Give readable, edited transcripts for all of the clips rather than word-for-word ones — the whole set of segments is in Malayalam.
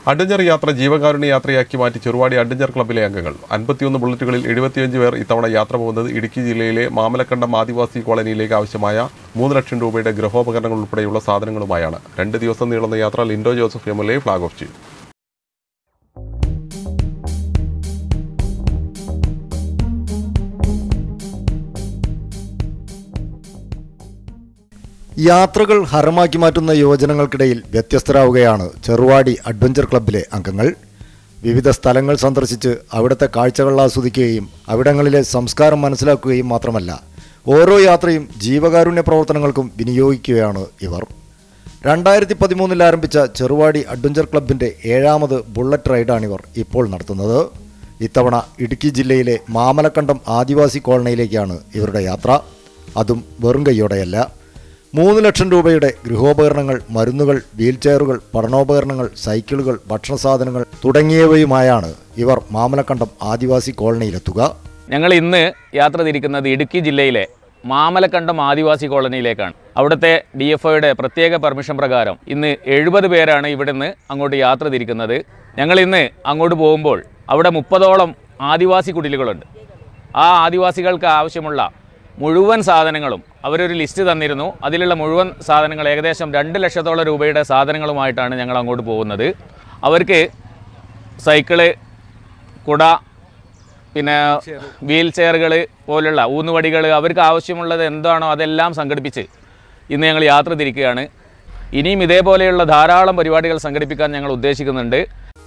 അഡ്വഞ്ചർ യാത്ര ജീവകാരുണ്യ യാത്രയാക്കി മാറ്റി ചെറുവാടി അഡ്വഞ്ചർ ക്ലബ്ബിലെ അംഗങ്ങൾ 51 ബുള്ളറ്റുകളിൽ 75 പേർ ഇത്തവണ യാത്ര പോകുന്നത് ഇടുക്കി ജില്ലയിലെ മാമലക്കണ്ടം ആദിവാസി കോളനിയിലേക്ക് ആവശ്യമായ 3 ലക്ഷം രൂപയുടെ ഗൃഹോപകരണങ്ങൾ ഉൾപ്പെടെയുള്ള സാധനങ്ങളുമായാണ് 2 ദിവസം നീളുന്ന യാത്ര Lindo Joseph MLA flag off ചെയ്തു. യാത്രകൾ ഹരമാക്കി മാറ്റുന്ന യുവജനങ്ങൾക്കിടയിൽ വ്യത്യസ്തരാവുകയാണ് ചെറുവാടി അഡ്വഞ്ചർ ക്ലബ്ബിലെ അംഗങ്ങൾ. വിവിധ സ്ഥലങ്ങൾ സന്ദർശിച്ച് അവിടുത്തെ കാഴ്ചകൾ ആസ്വദിക്കുകയും അവിടങ്ങളിലെ സംസ്കാരം മനസ്സിലാക്കുകയും മാത്രമല്ല, ഓരോ യാത്രയും ജീവകാരുണ്യ പ്രവർത്തനങ്ങൾക്കും വിനിയോഗിക്കുകയാണ് ഇവർ. 2013 ആരംഭിച്ച ചെറുവാടി അഡ്വഞ്ചർ ക്ലബ്ബിൻ്റെ 7ാമത് ബുള്ളറ്റ് റൈഡാണിവർ ഇപ്പോൾ നടത്തുന്നത്. ഇത്തവണ ഇടുക്കി ജില്ലയിലെ മാമലക്കണ്ടം ആദിവാസി കോളനിയിലേക്കാണ് ഇവരുടെ യാത്ര. അതും വെറും കൈയോടെയല്ല. 3 ലക്ഷം രൂപയുടെ ഗൃഹോപകരണങ്ങൾ, മരുന്നുകൾ, വീൽ ചെയറുകൾ, പഠനോപകരണങ്ങൾ, സൈക്കിളുകൾ, ഭക്ഷണസാധനങ്ങൾ തുടങ്ങിയവയുമായാണ് ഇവർ മാമലക്കണ്ടം ആദിവാസി കോളനിയിലെത്തുക. ഞങ്ങൾ ഇന്ന് യാത്ര തിരിക്കുന്നത് ഇടുക്കി ജില്ലയിലെ മാമലക്കണ്ടം ആദിവാസി കോളനിയിലേക്കാണ്. അവിടുത്തെ DFOയുടെ പ്രത്യേക പെർമിഷൻ പ്രകാരം ഇന്ന് 70 പേരാണ് ഇവിടെ നിന്ന് അങ്ങോട്ട് യാത്ര തിരിക്കുന്നത്. ഞങ്ങൾ ഇന്ന് അങ്ങോട്ട് പോകുമ്പോൾ അവിടെ 30ഓളം ആദിവാസി കുടിലുകളുണ്ട്. ആ ആദിവാസികൾക്ക് ആവശ്യമുള്ള മുഴുവൻ സാധനങ്ങളും അവരൊരു ലിസ്റ്റ് തന്നിരുന്നു. അതിലുള്ള മുഴുവൻ സാധനങ്ങൾ ഏകദേശം 2 ലക്ഷത്തോളം രൂപയുടെ സാധനങ്ങളുമായിട്ടാണ് ഞങ്ങൾ അങ്ങോട്ട് പോകുന്നത്. അവർക്ക് സൈക്കിള്, കുട, പിന്നെ വീൽ ചെയറുകൾ പോലുള്ള ഊന്നുവടികൾ, അവർക്ക് ആവശ്യമുള്ളത് എന്താണോ അതെല്ലാം സംഘടിപ്പിച്ച് ഇന്ന് ഞങ്ങൾ യാത്ര തിരിക്കുകയാണ്. ഇനിയും ഇതേപോലെയുള്ള ധാരാളം പരിപാടികൾ സംഘടിപ്പിക്കാൻ ഞങ്ങൾ ഉദ്ദേശിക്കുന്നുണ്ട്.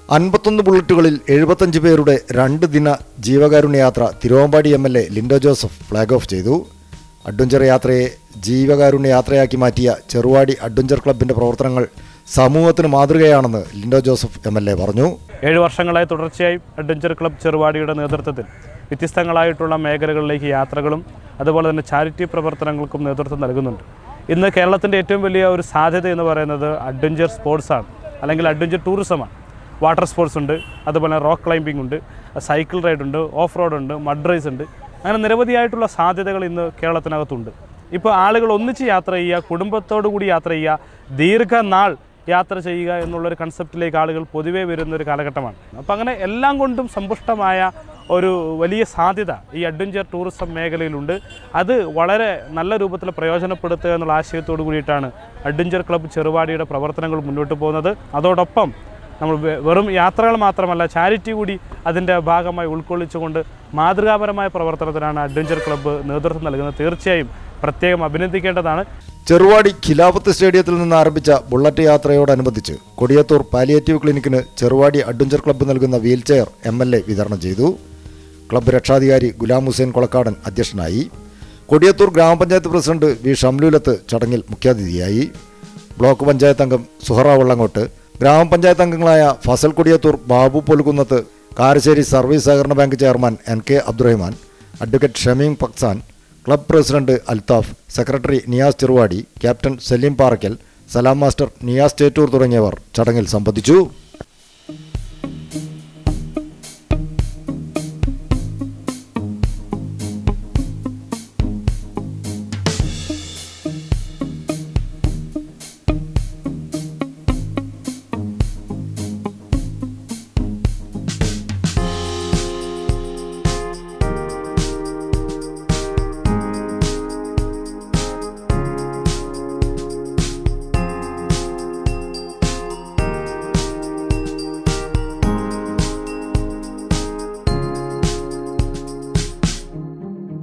51 ബുള്ളറ്റുകളിൽ 75 പേരുടെ 2 ദിന ജീവകാരുണ്യ യാത്ര Thiruvambady MLA Linto Joseph flag off ചെയ്തു. അഡ്വഞ്ചർ യാത്രയെ ജീവകാരുണ്യ യാത്രയാക്കി മാറ്റിയ ചെറുവാടി അഡ്വഞ്ചർ ക്ലബ്ബിൻ്റെ പ്രവർത്തനങ്ങൾ സമൂഹത്തിന് മാതൃകയാണെന്ന് ലിൻഡോ ജോസഫ് MLA പറഞ്ഞു. 7 വർഷങ്ങളായി തുടർച്ചയായി അഡ്വഞ്ചർ ക്ലബ്ബ് ചെറുവാടിയുടെ നേതൃത്വത്തിൽ വ്യത്യസ്തങ്ങളായിട്ടുള്ള മേഖലകളിലേക്ക് യാത്രകളും അതുപോലെ തന്നെ ചാരിറ്റി പ്രവർത്തനങ്ങൾക്കും നേതൃത്വം നൽകുന്നുണ്ട്. ഇന്ന് കേരളത്തിൻ്റെ ഏറ്റവും വലിയ ഒരു സാധ്യത എന്ന് പറയുന്നത് അഡ്വഞ്ചർ സ്പോർട്സാണ്, അല്ലെങ്കിൽ അഡ്വഞ്ചർ ടൂറിസമാണ്. വാട്ടർ സ്പോർട്സ് ഉണ്ട്, അതുപോലെ റോക്ക് ക്ലൈമ്പിംഗ് ഉണ്ട്, സൈക്കിൾ റൈഡ് ഉണ്ട്, ഓഫ് റോഡ് ഉണ്ട്, മഡ് റേസ് ഉണ്ട്. അങ്ങനെ നിരവധിയായിട്ടുള്ള സാധ്യതകൾ ഇന്ന് കേരളത്തിനകത്തുണ്ട്. ഇപ്പോൾ ആളുകൾ ഒന്നിച്ച് യാത്ര ചെയ്യുക, കുടുംബത്തോടു കൂടി യാത്ര ചെയ്യുക, ദീർഘനാൾ യാത്ര ചെയ്യുക എന്നുള്ളൊരു കൺസെപ്റ്റിലേക്ക് ആളുകൾ പൊതുവേ വരുന്നൊരു കാലഘട്ടമാണ്. അപ്പോൾ അങ്ങനെ എല്ലാം കൊണ്ടും സമ്പുഷ്ടമായ ഒരു വലിയ സാധ്യത ഈ അഡ്വഞ്ചർ ടൂറിസം മേഖലയിലുണ്ട്. അത് വളരെ നല്ല രൂപത്തിൽ പ്രയോജനപ്പെടുത്തുക എന്നുള്ള ആശയത്തോടു കൂടിയിട്ടാണ് അഡ്വഞ്ചർ ക്ലബ്ബ് ചെറുവാടിയുടെ പ്രവർത്തനങ്ങൾ മുന്നോട്ട് പോകുന്നത്. അതോടൊപ്പം നമ്മൾ വെറും യാത്രകൾ മാത്രമല്ല, ചാരിറ്റി കൂടി അതിൻ്റെ ഭാഗമായി ഉൾക്കൊള്ളിച്ചുകൊണ്ട് മാതൃകാപരമായ പ്രവർത്തനത്തിനാണ് അഡ്വഞ്ചർ ക്ലബ്ബ് നേതൃത്വം നൽകുന്നത്. തീർച്ചയായും പ്രത്യേകം അഭിനന്ദിക്കേണ്ടതാണ്. ചെറുവാടി ഖിലാഫത്ത് സ്റ്റേഡിയത്തിൽ നിന്ന് ആരംഭിച്ച ബുള്ളറ്റ് യാത്രയോടനുബന്ധിച്ച് കൊടിയത്തൂർ പാലിയേറ്റീവ് ക്ലിനിക്കിന് ചെറുവാടി അഡ്വഞ്ചർ ക്ലബ്ബ് നൽകുന്ന വീൽ ചെയർ MLA വിതരണം ചെയ്തു. ക്ലബ്ബ് രക്ഷാധികാരി ഗുലാം ഹുസൈൻ കൊളക്കാടൻ അധ്യക്ഷനായി. കൊടിയത്തൂർ ഗ്രാമപഞ്ചായത്ത് പ്രസിഡന്റ് V ഷംലൂലത്ത് ചടങ്ങിൽ മുഖ്യാതിഥിയായി. ബ്ലോക്ക് പഞ്ചായത്ത് അംഗം സുഹറ വള്ളങ്ങോട്ട്, ഗ്രാമപഞ്ചായത്ത് അംഗങ്ങളായ ഫസൽ കൊടിയത്തൂർ, ബാബു പൊലുകുന്നത്ത്, കാരശ്ശേരി സർവീസ് സഹകരണ bank chairman NK Abdurahman, advocate Shameem Paksan, club president Althaf, secretary Niyas Cheruvadi, captain Saleem Parakkal, Salam master Niyas Chettur തുടങ്ങിയവർ ചടങ്ങിൽ സംബന്ധിച്ചു.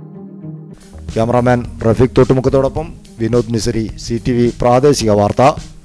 ക്യാമറാമാൻ റഫീഖ് തോട്ടുമുക്കത്തോടൊപ്പം വിനോദ് നിസരി, CTV പ്രാദേശിക വാർത്ത.